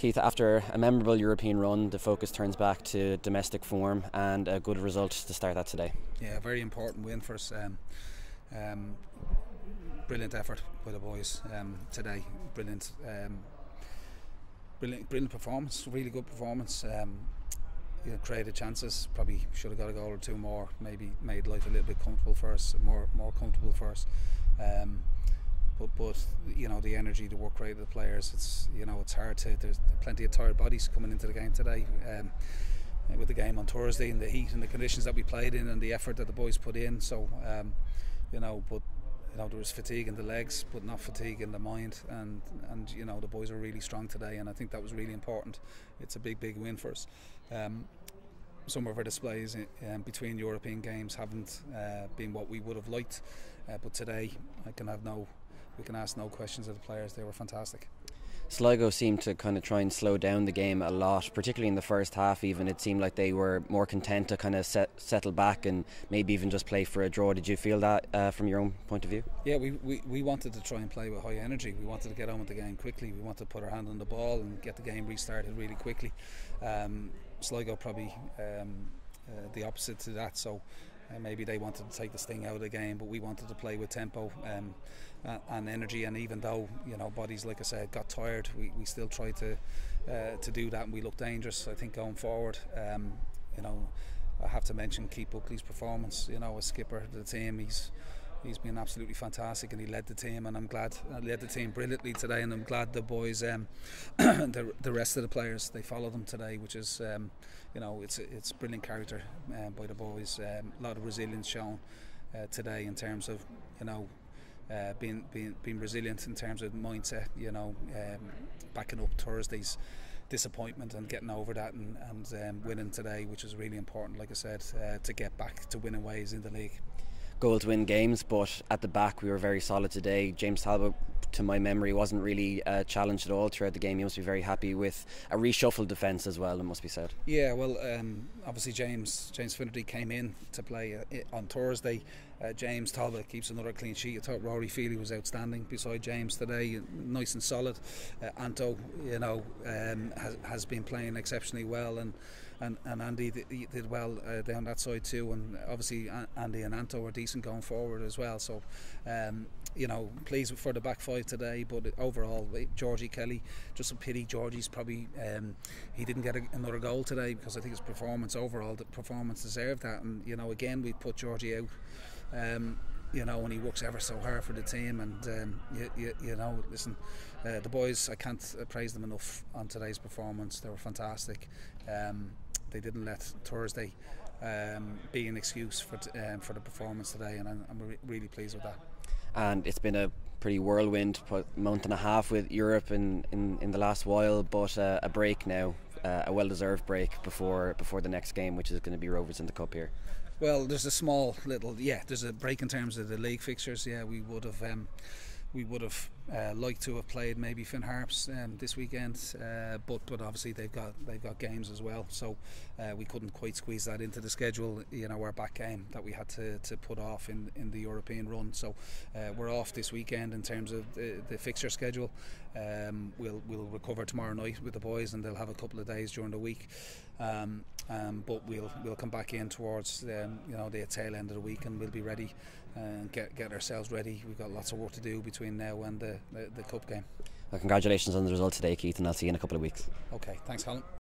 Keith, after a memorable European run, the focus turns back to domestic form and a good result to start that today. Yeah, very important win for us. Brilliant effort by the boys today. Brilliant performance. Really good performance. Created chances. Probably should have got a goal or two more. Maybe made life a little bit comfortable for us. More comfortable for us. But the energy, the work rate of the players, it's hard to. There's plenty of tired bodies coming into the game today. With the game on Thursday and the heat and the conditions that we played in and the effort that the boys put in. So there was fatigue in the legs, but not fatigue in the mind. And the boys were really strong today, and I think that was really important. It's a big win for us. Some of our displays between European games haven't been what we would have liked, but today we can ask no questions of the players. They were fantastic. Sligo seemed to kind of try and slow down the game a lot, particularly in the first half. Even it seemed like they were more content to kind of settle back and maybe even just play for a draw. Did you feel that from your own point of view? Yeah, we wanted to try and play with high energy. We wanted to get on with the game quickly. We wanted to put our hand on the ball and get the game restarted really quickly. Sligo probably the opposite to that, so maybe they wanted to take this thing out of the game, but we wanted to play with tempo and energy. And even though bodies, like I said, got tired, we still tried to do that, and we looked dangerous. I think going forward, I have to mention Keith Buckley's performance. As skipper of the team, he's been absolutely fantastic, and he led the team, and I'm glad led the team brilliantly today. And I'm glad the boys, the rest of the players, they followed him today, which is it's brilliant character by the boys. A lot of resilience shown today in terms of being resilient in terms of mindset. Backing up Thursday's disappointment and getting over that and winning today, which was really important. Like I said, to get back to winning ways in the league. Goal to win games, but at the back we were very solid today. James Talbot, to my memory, wasn't really challenged at all throughout the game. He must be very happy with a reshuffled defence as well, it must be said. Yeah, well, obviously James Finnerty came in to play on Thursday. James Talbot keeps another clean sheet. I thought Rory Feely was outstanding beside James today, nice and solid. Anto, has been playing exceptionally well, and Andy did well down that side too, and obviously Andy and Anto are decent going forward as well. So pleased for the back five today, but overall Georgie Kelly, just a pity Georgie's probably he didn't get another goal today, because I think his performance overall, the performance deserved that. And again, we put Georgie out, and he works ever so hard for the team. And listen, the boys, I can't praise them enough on today's performance. They were fantastic. They didn't let Thursday be an excuse for the performance today, and I'm really pleased with that. And it's been a pretty whirlwind month and a half with Europe in the last while, but a break now, a well-deserved break before the next game, which is going to be Rovers in the Cup here. Well, there's there's a break in terms of the league fixtures. Yeah, we would have liked to have played maybe Finn Harps this weekend, but obviously they've got games as well, so we couldn't quite squeeze that into the schedule. Our back game that we had to put off in the European run. So we're off this weekend in terms of the fixture schedule. We'll recover tomorrow night with the boys, and they'll have a couple of days during the week. But we'll come back in towards the tail end of the week, and we'll be ready and get ourselves ready. We've got lots of work to do between now and the cup game. Well, congratulations on the result today, Keith, and I'll see you in a couple of weeks. Okay, thanks, Colm.